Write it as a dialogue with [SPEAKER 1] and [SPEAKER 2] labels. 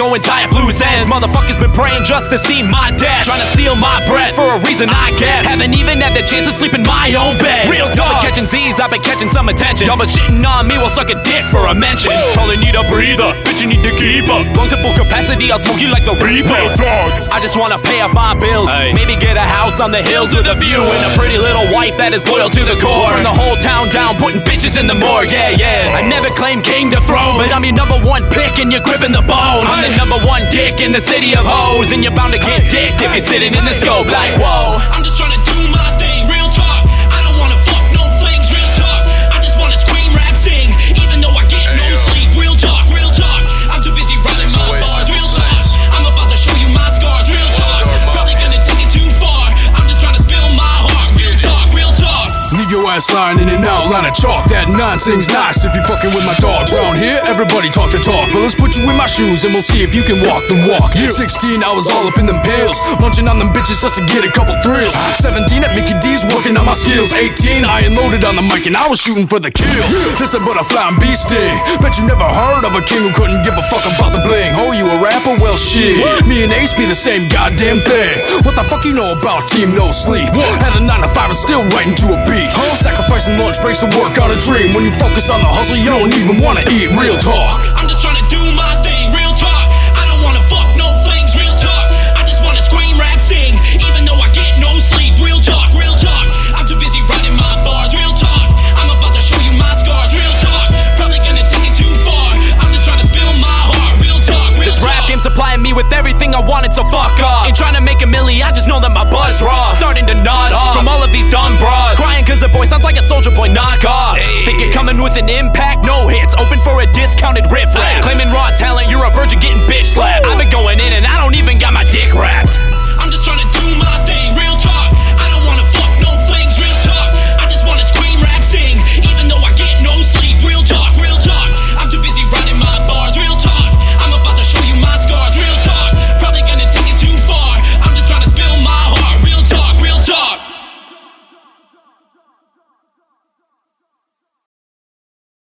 [SPEAKER 1] and tie up loose ends. Motherfuckers been praying just to see my death, trying to steal my breath for a reason I guess. Haven't even had the chance to sleep in my own bed. Real talk. Y'all been catching Z's, I've been catching some attention. Y'all been shitting on me, will suck a dick for a mention. Probably need a breather, bitch you need to keep up. Lungs at full capacity, I'll smoke you like the Reaper. Real talk. I just wanna pay off my bills, maybe get a house on the hills with a view, and a pretty little wife that is loyal to the core. Burn the whole town down, putting bitches in the morgue, yeah, yeah. I never claimed king to throne, but I'm your #1 pick and you're gripping the bone. I'm the #1 dick in the city of hoes, and you're bound to get dicked if you're sitting in the scope like, whoa. I'm just trying to do my thing, real talk. I don't wanna fuck no flings, real talk. I just wanna scream, rap, sing, even though I get no sleep, real talk, real talk. I'm too busy writing my bars, real talk. I'm about to show you my scars, real talk. Probably gonna take it too far. I'm just trying to spill my heart, real talk, real talk.
[SPEAKER 2] Leave your ass lying in an outline of chalk. That nonsense nice if you fucking with my dogs. Round here, everybody talk the talk, but let's put you in my shoes and we'll see if you can walk the walk. 16, I was all up in them pills, munching on them bitches just to get a couple thrills. 17 at Mickey D's, working on my skills. 18, I unloaded on the mic and I was shooting for the kill. This a butterfly and bee sting. Bet you never heard of a king who couldn't give a fuck about the bling. Oh, you a rapper? Well, shit. Me and Ace be the same goddamn thing. What the fuck you know about Team No Sleep? Had a 9 to 5 and still writing to a beat. Sacrificing lunch breaks to work on a dream. When you focus on the hustle, you don't even wanna eat. Real talk.
[SPEAKER 1] I'm just trying to do my thing, real talk. I don't wanna fuck no flings, real talk. I just wanna scream, rap, sing, even though I get no sleep. Real talk, real talk. I'm too busy writing my bars, real talk. I'm about to show you my scars, real talk. Probably gonna take it too far. I'm just trying to spill my heart, real talk, real talk. This rap game supplying me with everything I wanted, so fuck off. Ain't trying to make a milli, I just know that my buzz raw. Starting to nod off from all of these dumb broads. Crying cause the boy sounds like a Soulja Boy knockoff. Think you're coming with an impact? No hits, open for a discounted riff raff. Claiming raw talent